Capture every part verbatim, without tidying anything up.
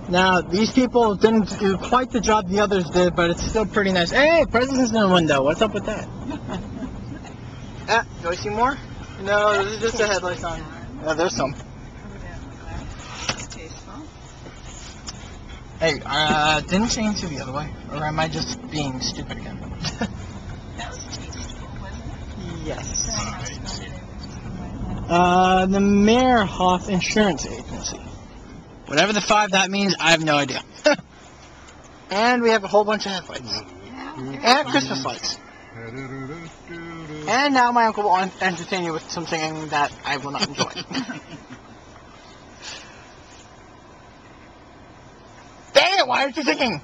Now, these people didn't do quite the job the others did, but it's still pretty nice. Hey, president's in the window. What's up with that? Ah, do I see more? No, this is just a headlight on. No, there's some. Hey, uh, didn't change to the other way? Or am I just being stupid again? That was tasteful, wasn't it? Yes. Uh, the Mehrhoff Insurance Agency. Whatever the five that means, I have no idea. And we have a whole bunch of headlights. And Christmas lights. And now my uncle will entertain you with some singing that I will not enjoy. Dang it, why aren't you singing?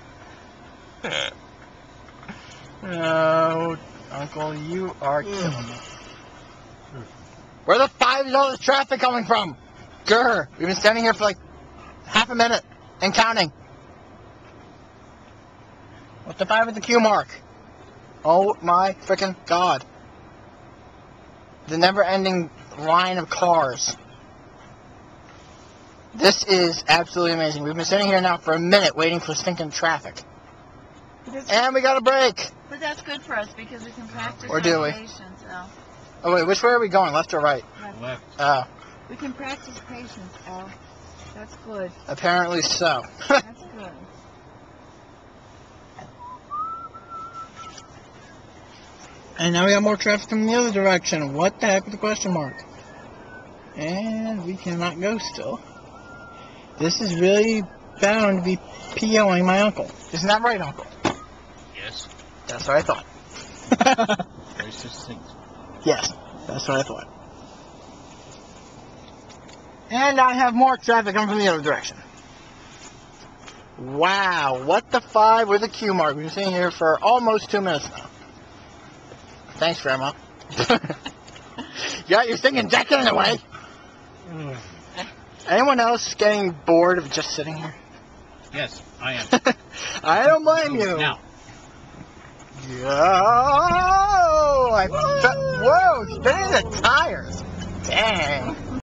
Oh, Uncle, you are killing me. Where the five is all this traffic coming from? Grr, we've been standing here for like half a minute and counting. What's the five with the Q mark? Oh my frickin' god. The never-ending line of cars. This is absolutely amazing. We've been sitting here now for a minute waiting for stinking traffic. And we got a break. But that's good for us because we can practice Or do our we? patience. Al. Oh wait, which way are we going? Left or right? Left. Left. Oh. We can practice patience, Al. That's good. Apparently so. That's good. And now we got more traffic in the other direction. What the heck with the question mark? And we cannot go still. This is really bound to be P O-ing my uncle. Isn't that right, Uncle? Yes. That's what I thought. Very succinct. Yes, that's what I thought. And I have more traffic coming from the other direction. Wow, what the five with a Q mark? We've been sitting here for almost two minutes now. Thanks, Grandma. Yeah, you're singing Jack in the way. Anyone else getting bored of just sitting here? Yes, I am. I don't blame you. Now. Yo! I fe- Whoa, spinning the tires. Dang.